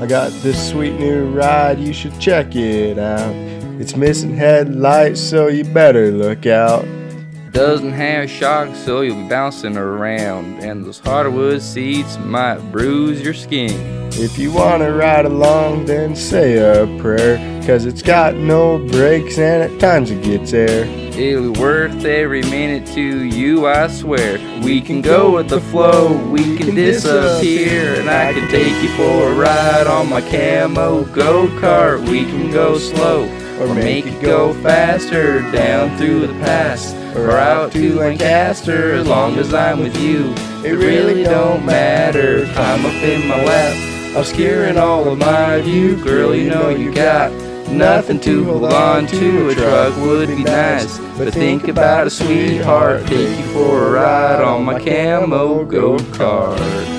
I got this sweet new ride, you should check it out. It's missing headlights, so you better look out. Doesn't have shocks, so you'll be bouncing around, and those hardwood seats might bruise your skin. If you wanna ride along, then say a prayer, 'cause it's got no brakes and at times it gets air. It'll be worth every minute to you, I swear. We can go with the flow, we can disappear, and I can take you for a ride on my camo go-kart. We can go slow, or make it go faster, down through the pass, or out to Lancaster. As long as I'm with you, it really don't matter. Climb up in my lap, obscuring all of my view. Girl, you know you got nothing to hold on to. A truck would be nice, but think about a sweetheart. Take you for a ride on my camo go-kart.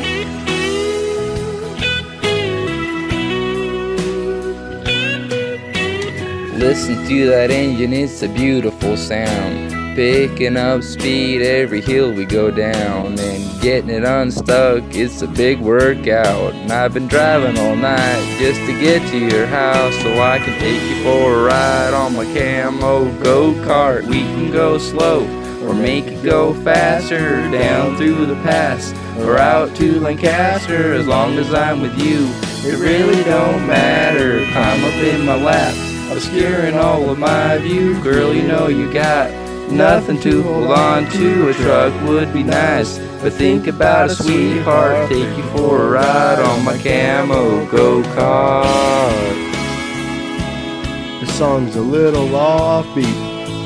Listen to that engine, it's a beautiful sound. Picking up speed every hill we go down, and getting it unstuck, it's a big workout. And I've been driving all night just to get to your house, so I can take you for a ride on my camo go-kart. We can go slow, or make it go faster, down through the pass, or out to Lancaster. As long as I'm with you, it really don't matter. Climb up in my lap, obscuring all of my view. Girl, you know you got nothing to hold on to. A truck would be nice, but think about a sweetheart. Take you for a ride on my camo go-kart. The song's a little offbeat.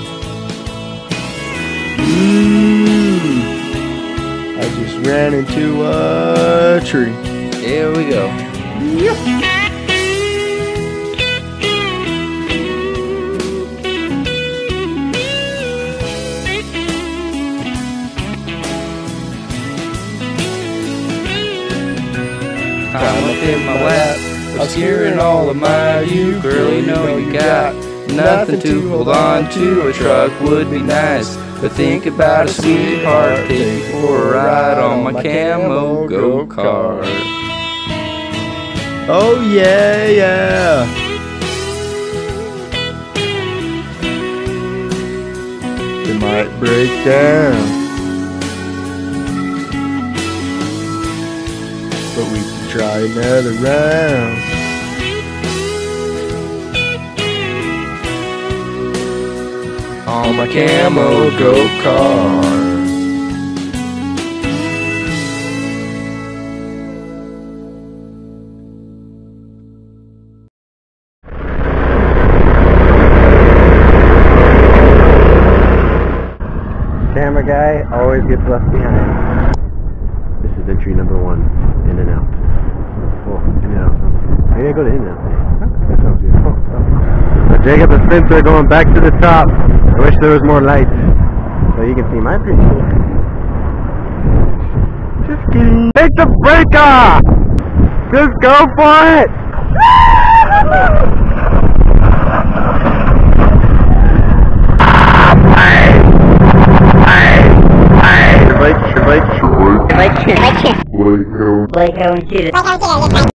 I just ran into a tree. Here we go. Climb up in my lap, obscuring all of my view. Girl, you know you got nothing to hold on to. A truck would be nice, but think about a sweetheart. Take you for a ride on my camo go-kart. Oh yeah, yeah. It might break down, but we can try another round. On my camo go-kart. Camera guy always gets left behind. This is entry number 1, in and out. Oh, in and out. Maybe I go to in and out. That sounds good. So Jacob and Spencer are going back to the top. I wish there was more lights, so you can see my pretty cool. Just kidding. Take the brake off! Just go for it! Blake, Blake, go and shoot it.